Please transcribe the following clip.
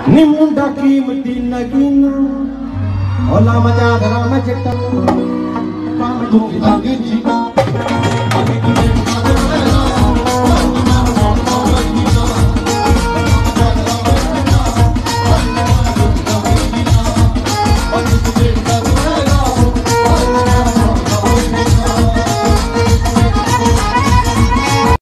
नी मुंडा कीमती नगीना ओला मजा धरा में चिट्टा काम तू की